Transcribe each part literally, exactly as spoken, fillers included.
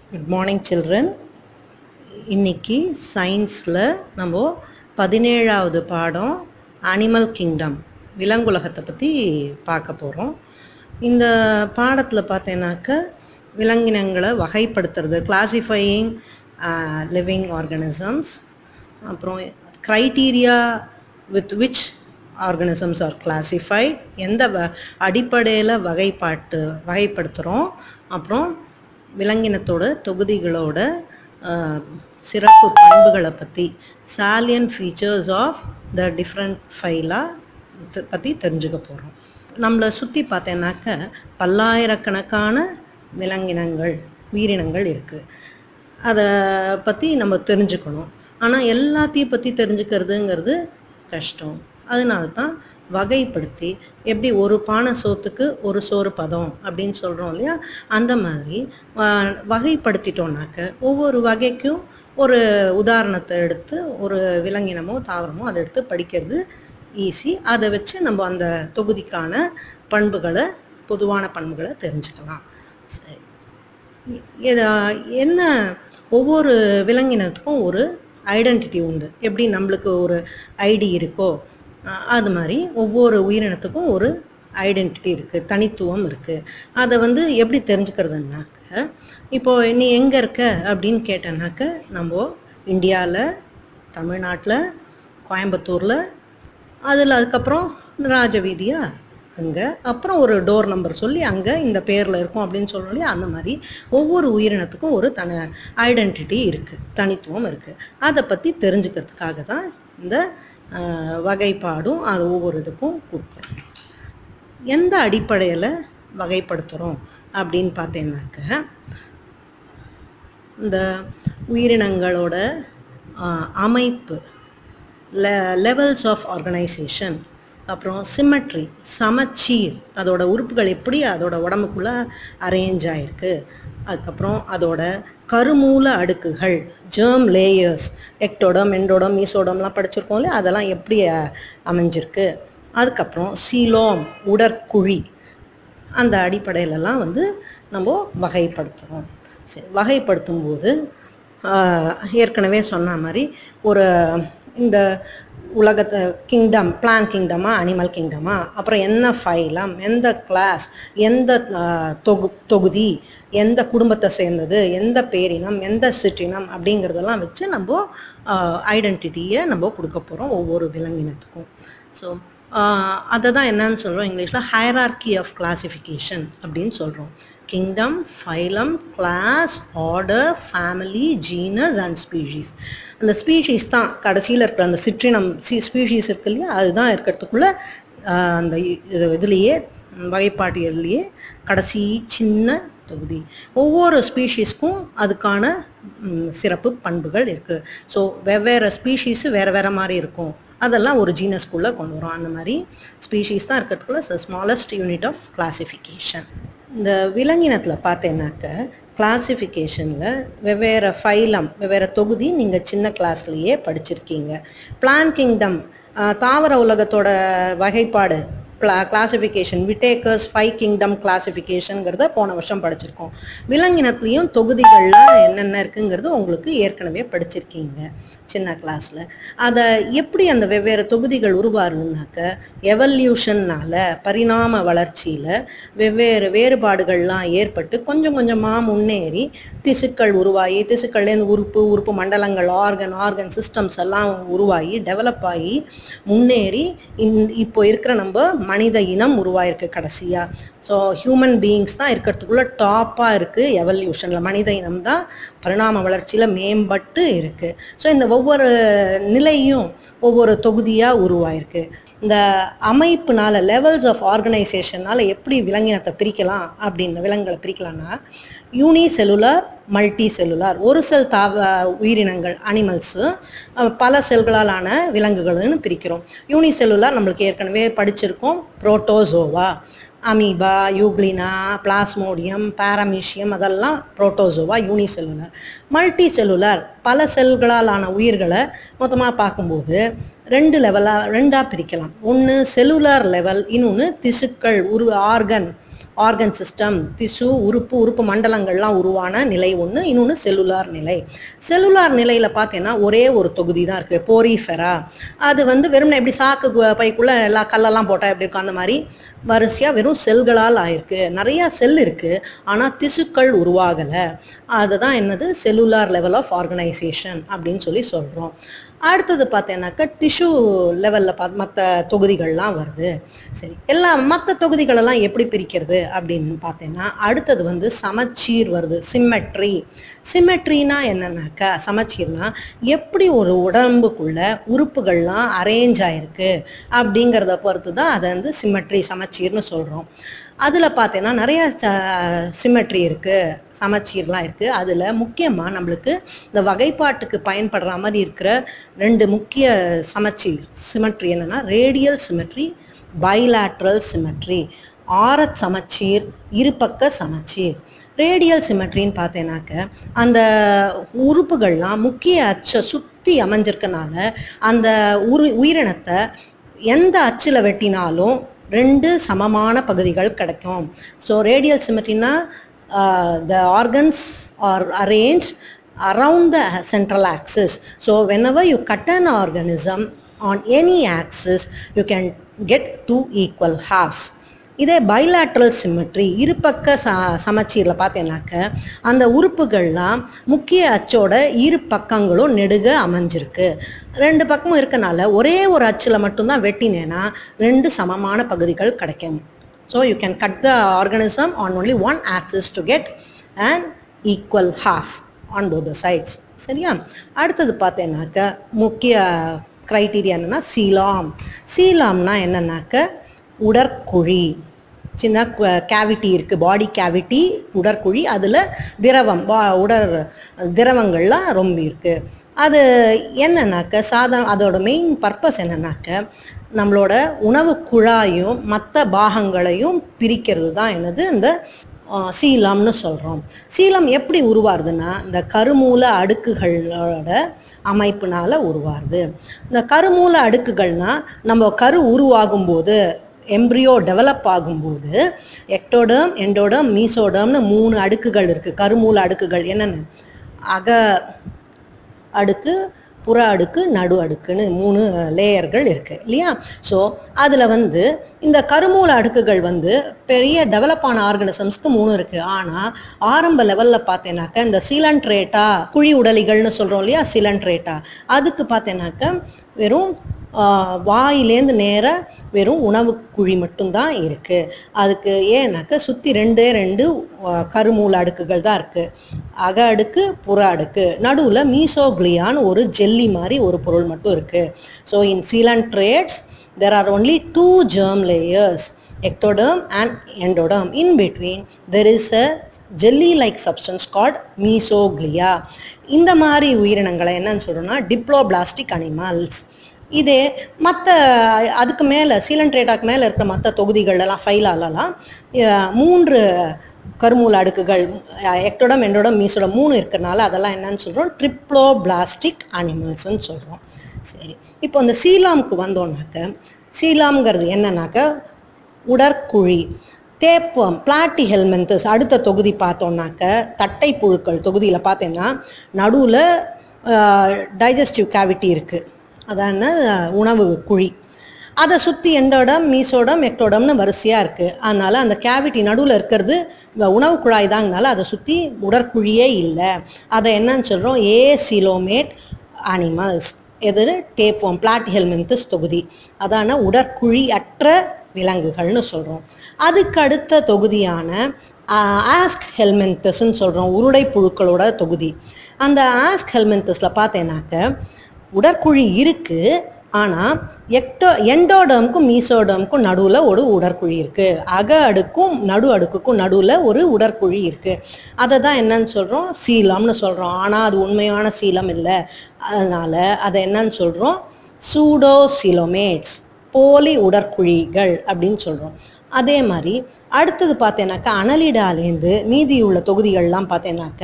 Good morning children. இன்னைக்கு சயின்ஸில் நம்ம பதினேழாவது பாடம் அனிமல் கிங்டம் விலங்குலகத்தை பற்றி பார்க்க போகிறோம். இந்த பாடத்தில் பார்த்தேன்னாக்க விலங்கினங்களை வகைப்படுத்துறது, கிளாசிஃபையிங் லிவிங் ஆர்கனிசம்ஸ், அப்புறம் criteria with which organisms are classified, எந்த வ அடிப்படையில் வகைப்பாட்டு வகைப்படுத்துகிறோம், அப்புறம் விலங்கினத்தோட தொகுதிகளோட சிறப்பு பண்புகளை பற்றி, salient features of the different phyla பற்றி தெரிஞ்சுக்க போகிறோம். நம்மளை சுற்றி பார்த்தேன்னாக்க பல்லாயிரக்கணக்கான விலங்கினங்கள் உயிரினங்கள் இருக்குது. அதை பற்றி நம்ம தெரிஞ்சுக்கணும். ஆனால் எல்லாத்தையும் பற்றி தெரிஞ்சுக்கிறதுங்கிறது கஷ்டம். அதனால தான் வகைப்படுத்தி, எப்படி ஒரு பானை சோத்துக்கு ஒரு சோறு பதம் அப்படின்னு சொல்கிறோம் இல்லையா, அந்த மாதிரி வகைப்படுத்திட்டோம்னாக்க ஒவ்வொரு வகைக்கும் ஒரு உதாரணத்தை எடுத்து ஒரு விலங்கினமோ தாவரமோ அதை எடுத்து படிக்கிறது ஈஸி. அதை வச்சு நம்ம அந்த தொகுதிக்கான பண்புகளை, பொதுவான பண்புகளை தெரிஞ்சுக்கலாம். சரி, என்ன ஒவ்வொரு விலங்கினத்துக்கும் ஒரு ஐடென்டிட்டி உண்டு. எப்படி நம்மளுக்கு ஒரு ஐடி இருக்கோ அது மாதிரி ஒவ்வொரு உயிரினத்துக்கும் ஒரு ஐடென்டிட்டி இருக்குது, தனித்துவம் இருக்குது. அதை வந்து எப்படி தெரிஞ்சுக்கிறதுனாக்க, இப்போது நீ எங்கே இருக்க அப்படின்னு கேட்டேன்னாக்க, நம்ம இந்தியாவில், தமிழ்நாட்டில், கோயம்புத்தூரில், அதில் அதுக்கப்புறம் ராஜவீதியா அங்கே, அப்புறம் ஒரு டோர் நம்பர் சொல்லி அங்கே இந்த பேரில் இருக்கும் அப்படின்னு சொல்லணும் இல்லையா. அந்த மாதிரி ஒவ்வொரு உயிரினத்துக்கும் ஒரு தனி ஐடென்டிட்டி இருக்குது, தனித்துவம் இருக்குது. அதை பற்றி தெரிஞ்சுக்கிறதுக்காக தான் இந்த வகைப்பாடும் அது ஒவ்வொரு இதுக்கும் கொடுக்குறோம். எந்த அடிப்படையில் வகைப்படுத்துகிறோம் அப்படின்னு பார்த்தேன்னாக்க, இந்த உயிரினங்களோட அமைப்பு, லெ லெவல்ஸ் ஆஃப் ஆர்கனைசேஷன், அப்புறம் சிமெட்ரி, சமச்சீர், அதோட உறுப்புகள் எப்படி அதோட உடம்புக்குள்ளே அரேஞ்ச் ஆகிருக்கு, அதுக்கப்புறம் அதோட கருமூல அடுக்குகள், ஜெர்ம் லேயர்ஸ், எக்டோடம், எண்டோடம், மீசோடம்லாம் படிச்சிருக்கோம் இல்லையா, அதெல்லாம் எப்படி அமைஞ்சிருக்கு, அதுக்கப்புறம் சீலோம், உடற்குழி, அந்த அடிப்படையிலலாம் வந்து நம்ம வகைப்படுத்துகிறோம். சரி, வகைப்படுத்தும் போது ஏற்கனவே சொன்ன மாதிரி ஒரு இந்த உலகத்தை கிங்டம், பிளான் கிங்டமா, அனிமல் கிங்டமா, அப்புறம் என்ன ஃபைலம், எந்த கிளாஸ், எந்த தொகு தொகுதி, எந்த குடும்பத்தை சேர்ந்தது, எந்த பேரினம், எந்த சிற்றினம் அப்படிங்கிறதெல்லாம் வச்சு நம்ம ஐடென்டிட்டியை நம்ம கொடுக்க போகிறோம் ஒவ்வொரு விலங்கினத்துக்கும். ஸோ அதை தான் என்னன்னு சொல்கிறோம் இங்கிலீஷில் ஹைரார்கி ஆஃப் கிளாசிஃபிகேஷன் அப்படின்னு சொல்கிறோம். Kingdom, phylum, class, order, family, genus and species. அந்த ஸ்பீஷீஸ் தான் கடைசியில் இருக்கிற அந்த சிற்றினம், சி ஸ்பீஷீஸ் இருக்கு இல்லையா, அதுதான் இருக்கிறதுக்குள்ள அந்த இதுலேயே வகைப்பாட்டியல்லையே கடைசி சின்ன தொகுதி. ஒவ்வொரு ஸ்பீஷீஸ்க்கும் அதுக்கான சிறப்பு பண்புகள் இருக்குது. ஸோ வெவ்வேறு ஸ்பீஷீஸு வேறு வேறு மாதிரி இருக்கும். அதெல்லாம் ஒரு ஜீனஸ்குள்ளே கொண்டு வரும். அந்த மாதிரி ஸ்பீஷீஸ் தான் இருக்கிறதுக்குள்ள ஸ்மாலஸ்ட் யூனிட் ஆஃப் கிளாசிஃபிகேஷன். இந்த விலங்கினத்தில் பார்த்தேன்னாக்க கிளாசிஃபிகேஷனில் வெவ்வேறு ஃபைலம், வெவ்வேறு தொகுதி நீங்கள் சின்ன கிளாஸ்லேயே படிச்சிருக்கீங்க. பிளான் கிங்டம், தாவர உலகத்தோட வகைப்பாடு, கிளா கிளாசிஃபிகேஷன், விட்டேக்கர்ஸ் ஃபைவ் கிங்டம் கிளாசிஃபிகேஷனுங்கிறத போன வருஷம் படிச்சிருக்கோம். விலங்கினத்துலேயும் தொகுதிகள்லாம் என்னென்ன இருக்குங்கிறது உங்களுக்கு ஏற்கனவே படிச்சிருக்கீங்க சின்ன கிளாஸில். அதை எப்படி அந்த வெவ்வேறு தொகுதிகள் உருவாருனாக்க, எவல்யூஷன்னால், பரிணாம வளர்ச்சியில் வெவ்வேறு வேறுபாடுகள்லாம் ஏற்பட்டு கொஞ்சம் கொஞ்சமாக முன்னேறி திசுக்கள் உருவாகி, திசுக்கள்லேருந்து உறுப்பு, உறுப்பு மண்டலங்கள், ஆர்கன், ஆர்கன் சிஸ்டம்ஸ் எல்லாம் உருவாகி டெவலப் ஆகி முன்னேறி இந் இப்போ இருக்கிற நம்ம மனித இனம் உருவாயிருக்கு கடைசியாக. ஸோ ஹியூமன் பீயிங்ஸ் தான் இருக்கிறதுக்குள்ள டாப்பாக இருக்குது எவல்யூஷனில். மனித இனம் தான் பரிணாம வளர்ச்சியில் மேம்பட்டு இருக்குது. ஸோ இந்த ஒவ்வொரு நிலையும் ஒவ்வொரு தொகுதியாக உருவாயிருக்கு. இந்த அமைப்புனால, லெவல்ஸ் ஆஃப் ஆர்கனைசேஷனால் எப்படி விலங்கினத்தை பிரிக்கலாம் அப்படின்னு, விலங்குகளை பிரிக்கலாம்னா யூனி செல்லுலார், மல்டி செல்லுலார், ஒரு செல் தாவ உயிரினங்கள் அனிமல்ஸு, பல செல்களாலான விலங்குகள்னு பிரிக்கிறோம். யூனி செல்லுலார் நம்மளுக்கு ஏற்கனவே படிச்சிருக்கோம், protozoa, amoeba, euglena, plasmodium, paramecium, அதெல்லாம் protozoa, unicellular. Multicellular, பல செல்களாலான உயிர்களை மொத்தமாக பார்க்கும்போது ரெண்டு லெவலாக ரெண்டாக பிரிக்கலாம். ஒன்று செல்லுலார் லெவல், இன்னொன்று திசுக்கள், உரு ஆர்கன் ஆர்கன் சிஸ்டம், திசு, உறுப்பு உறுப்பு மண்டலங்கள்லாம் உருவான நிலை ஒன்று. இன்னொன்று செல்லுலார் நிலை. செல்லுலார் நிலையில் பார்த்தீங்கன்னா ஒரே ஒரு தொகுதி தான் இருக்குது, போரிஃபெரா. அது வந்து வெறும் எப்படி சாக்கு பைக்குள்ளே எல்லா கல்லெல்லாம் போட்டால் எப்படி இருக்கும் அந்த மாதிரி வரிசையாக வெறும் செல்களால் ஆயிருக்கு. நிறையா செல் இருக்குது, ஆனால் திசுக்கள் உருவாகலை. அதுதான் என்னது செல்லுலார் லெவல் ஆஃப் ஆர்கனைசேஷன் அப்படின்னு சொல்லி சொல்கிறோம். அடுத்தது பார்த்தீங்கன்னாக்கா டிஷ்யூ லெவலில் பார்த்து மற்ற தொகுதிகள்லாம் வருது. சரி, எல்லா மற்ற தொகுதிகளெல்லாம் எப்படி பிரிக்கிறது அப்படின்னு பார்த்தீங்கன்னா அடுத்தது வந்து சமச்சீர் வருது, சிம்மெட்ரி. சிம்மெட்ரினா என்னன்னாக்கா, சமச்சீர்னா எப்படி ஒரு உடம்புக்குள்ள உறுப்புகள்லாம் அரேஞ்ச் ஆயிருக்கு அப்படிங்கிறத பொறுத்து தான் அதை வந்து சிம்மெட்ரி சமச்சீர்னு சொல்கிறோம். அதில் பார்த்தீங்கன்னா நிறைய சிம்மெட்ரி இருக்குது, சமச்சீர்லாம் இருக்குது. அதில் முக்கியமாக நம்மளுக்கு இந்த வகைப்பாட்டுக்கு பயன்படுற மாதிரி இருக்கிற ரெண்டு முக்கிய சமச்சீர் சிமெட்ரி என்னென்னா ரேடியல் சிமெட்ரி, பைலாட்ரல் சிமெட்ரி. ஆரச் சமச்சீர், இருபக்க சமச்சீர். ரேடியல் சிமெட்ரின்னு பார்த்தேனாக்க அந்த உறுப்புகள்லாம் முக்கிய அச்சை சுற்றி அமைஞ்சிருக்கனால அந்த உரு உயிரினத்தை எந்த அச்சில் வெட்டினாலும் ரெண்டு சமமான பகுதிகள் கிடைக்கும். ஸோ ரேடியல் சிமெட்ரினா the organs are arrange around the central axis. So whenever you cut an organism on any axis, you can get two equal halves. இதே பைலாட்ரல் சிமெட்ரி, இருபக்க ச சமச்சீரில் பார்த்தீங்கன்னாக்க அந்த உறுப்புகள்லாம் முக்கிய அச்சோட இரு பக்கங்களும் நெடுக அமைஞ்சிருக்கு. ரெண்டு பக்கமும் இருக்கனால ஒரே ஒரு அச்சில் மட்டும்தான் வெட்டினேன்னா ரெண்டு சமமான பகுதிகள் கிடைக்கும். So you can cut the organism on only one axis to get and equal half on both the sides. சரியா? அடுத்தது பார்த்தேன்னாக்க முக்கிய க்ரைட்டீரியா என்னென்னா சீலாம். சீலாம்னா என்னன்னாக்க உடற்குழி. சின்ன கேவிட்டி இருக்குது, பாடி கேவிட்டி, உடற்குழி. அதில் திரவம், பா உடற் திரவங்கள்லாம் ரொம்ப இருக்குது. அது என்னன்னாக்க சாதாரண அதோட மெயின் பர்பஸ் என்னன்னாக்க நம்மளோட உணவு குழாயும் மற்ற பாகங்களையும் பிரிக்கிறது தான் என்னது இந்த சீலம்னு சொல்கிறோம். சீலம் எப்படி உருவாருதுன்னா இந்த கருமூல அடுக்குகளோட அமைப்புனால உருவாருது. இந்த கருமூல அடுக்குகள்னால் நம்ம கரு உருவாகும் போது, எம்ப்ரியோ டெவலப் ஆகும்போது எக்டோடர்ம், எண்டோடர்ம், மீசோடர்ம்னு மூணு அடுக்குகள் இருக்குது. கருமூல அடுக்குகள் என்னென்ன? அக அடுக்கு, புற அடுக்கு, நடு அடுக்குன்னு மூணு லேயர்கள் இருக்குது இல்லையா? ஸோ அதில் வந்து இந்த கருமூல அடுக்குகள் வந்து பெரிய டெவலப் ஆன ஆர்கனிசம்ஸ்க்கு மூணு இருக்குது. ஆனால் ஆரம்ப லெவலில் பார்த்தேனாக்கா இந்த சீலன்ட்ரேட்டா, குழி உடலிகள்னு சொல்கிறோம் இல்லையா, சீலன்ட்ரேட்டா, அதுக்கு பார்த்தேனாக்கா வெறும் வாயிலேருந்து நேராக வெறும் உணவு குழி மட்டும்தான் இருக்குது. அதுக்கு ஏன்னாக்க சுற்றி ரெண்டே ரெண்டு கருமூல அடுக்குகள் தான் இருக்குது, அக அடுக்கு, புற அடுக்கு. நடுவில் மீசோக்ளியான்னு ஒரு ஜெல்லி மாதிரி ஒரு பொருள் மட்டும் இருக்குது. So in coelenterates there are only two germ layers, ectoderm and endoderm. In between there is a jelly like substance called mesoglea. இந்த மாதிரி உயிரினங்களை என்னன்னு சொல்கிறோன்னா டிப்ளோபிளாஸ்டிக் அனிமல்ஸ். இதே மற்ற அதுக்கு மேலே சீலன்ட்ரேட்டாக்கு மேலே இருக்கிற மற்ற தொகுதிகளெல்லாம் ஃபைலாலலாம் மூன்று கருமூல அடுக்குகள், எக்டோடம், எண்டோடம், மீசோடம் மூணு இருக்கிறனால அதெல்லாம் என்னன்னு சொல்கிறோம், ட்ரிப்ளோபிளாஸ்டிக் அனிமல்ஸ்ன்னு சொல்கிறோம். சரி, இப்போ இந்த சீலாமுக்கு வந்தோன்னாக்க சீலாம்ங்கிறது என்னன்னாக்க உடற்குழி. தேப்பம், பிளாட்டி ஹெல்மெந்தஸ் அடுத்த தொகுதி பார்த்தோன்னாக்க தட்டை புழுக்கள் தொகுதியில் பார்த்தீங்கன்னா நடுவில் டைஜஸ்டிவ் கேவிட்டி இருக்குது, அதான உணவு குழி. அதை சுற்றி எண்டோடம், மீசோடம், எக்டோடம்னு வரிசையாக இருக்குது. அதனால் அந்த கேவிட்டி நடுவில் இருக்கிறது உணவு குழாய் தாங்கனால அதை சுற்றி உடற்குழியே இல்லை. அதை என்னன்னு சொல்கிறோம், ஏ சிலோமேட் அனிமல்ஸ். எது? டேப்வார்ம், பிளாட்டி ஹெல்மெந்தஸ் தொகுதி. அதான உடற்குழி அற்ற விலங்குகள்னு சொல்கிறோம். அதுக்கு அடுத்த தொகுதியான ஆஸ்க் ஹெல்மெந்தஸ்ன்னு சொல்கிறோம், உருடை புழுக்களோட தொகுதி. அந்த ஆஸ்க் ஹெல்மெந்தஸில் பார்த்தேனாக்க உடற்குழி இருக்குது, ஆனால் எக்டோ எண்டோடம்க்கும் மீசோடம்க்கும் நடுவில் ஒரு உடற்குழி இருக்குது. அக அடுக்கும் நடு அடுக்குக்கும் நடுவில் ஒரு உடற்குழி இருக்குது. அதை தான் என்னன்னு சொல்கிறோம், சீலம்னு சொல்கிறோம். ஆனால் அது உண்மையான சீலம் இல்லை. அதனால் அதை என்னன்னு சொல்கிறோம், சூடோசிலோமேட்ஸ், போலி உடற்குழிகள் அப்படின்னு சொல்கிறோம். அதே மாதிரி அடுத்தது பார்த்தேனாக்கா அனலிடாலேருந்து மீதி உள்ள தொகுதிகள்லாம் பார்த்தேனாக்க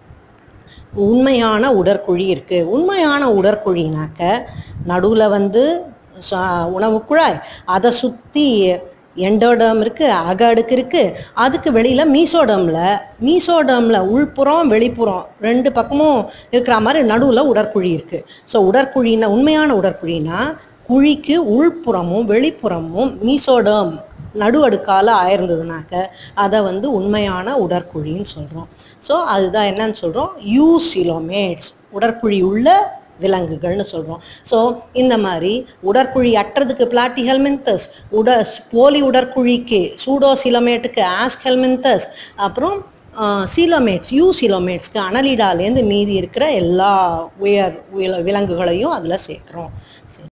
உண்மையான உடற்குழி இருக்குது. உண்மையான உடற்குழினாக்க நடுவில் வந்து உணவு குழாய், அதை சுற்றி எண்டோடர்ம் இருக்குது, அக அடுக்கு இருக்குது. அதுக்கு வெளியில் மீசோடர்மில் மீசோடர்மில் உள்புறம் வெளிப்புறம் ரெண்டு பக்கமும் இருக்கிற மாதிரி நடுவில் உடற்குழி இருக்குது. ஸோ உடற்குழின்னா உண்மையான உடற்குழினா குழிக்கு உள்புறமும் வெளிப்புறமும் மீசோடர்ம் நடு அடுக்கால் ஆயிருந்ததுனாக்க அதை வந்து உண்மையான உடற்குழின்னு சொல்கிறோம். ஸோ அதுதான் என்னன்னு சொல்கிறோம், யூசிலோமேட்ஸ், உடற்குழி உள்ள விலங்குகள்னு சொல்கிறோம். ஸோ இந்த மாதிரி உடற்குழி அற்றதுக்கு பிளாட்டிஹெல்மின்தஸ், உட போலி உடற்குழிக்கு சூடோசிலோமேட்டுக்கு ஆஸ்கெல்மின்தஸ், அப்புறம் சீலோமேட்ஸ் யூசிலோமேட்ஸ்க்கு அனலிடாலேருந்து மீதி இருக்கிற எல்லா உயர் விலங்குகளையும் அதில் சேர்க்குறோம்.